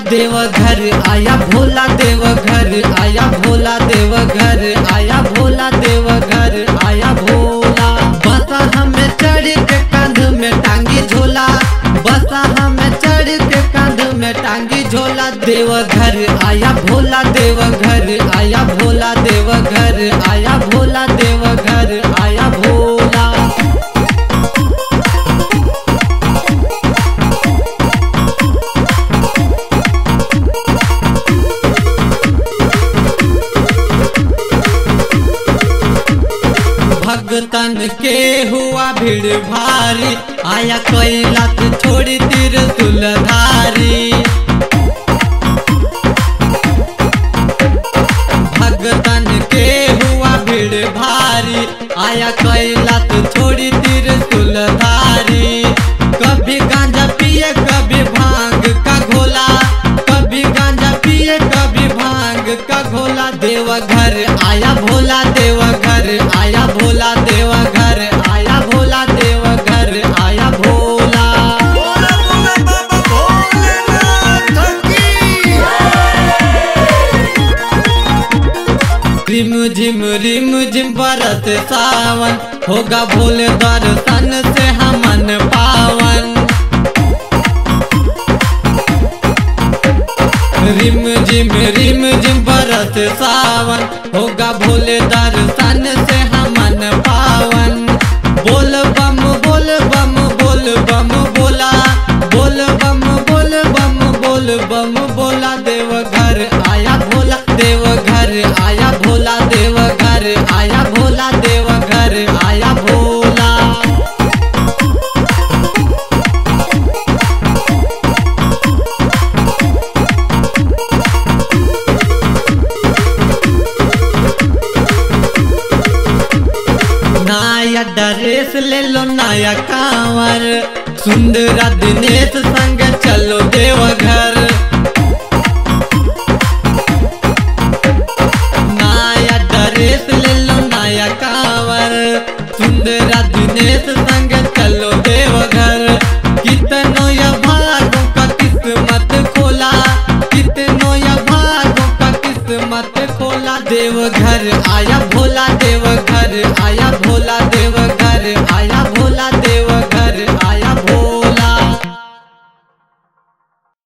देवघर आया भोला, देवघर आया भोला, देवघर आया भोला, देवघर आया भोला। बसा हमें चढ़ के कंध में टांगी झोला, बसा हमें चढ़ के कंध में टांगी झोला। देवघर आया भोला, देवघर आया भोला, देवघर आया भोला, देवघर आया भोला। भगतन के हुआ भीड़ भारी, आया कैलाश छोड़ी त्रिशूलधारी। भगतन के हुआ भीड़ भारी, आया कैलाश छोड़ी त्रिशूलधारी। कभी गांजा पिए कभी भांग का घोला, कभी गांजा पिए कभी भांग का घोला। देवघर आया भोला, देवघर आया भोला, देवघर आया भोला, देवघर आया भोला। रिम झिम बरस सावन, होगा भोले दर्शन से हमन पावन। रिम झिम बरस सावन, होगा भोले दर्शन से हमन पावन। बोल बम बोल बम बोल बम बोला, बोल बम बोल बम बोल बम बोला। देवघर आया भोला, देवघर आया भोला, देवघर आया भोला, देवघर आया भोला। नया ड्रेस ले लो नया कांवर, सुंदरा दिनेश संग चलो देवघर। नया ड्रेस ले लो नया कांवर, सुंदरा दिनेश संग चलो देवघर। कितनों या भागों का किस्मत खोला, कितनों या भागों का किस्मत खोला। देवघर आया भोला, देवघर आया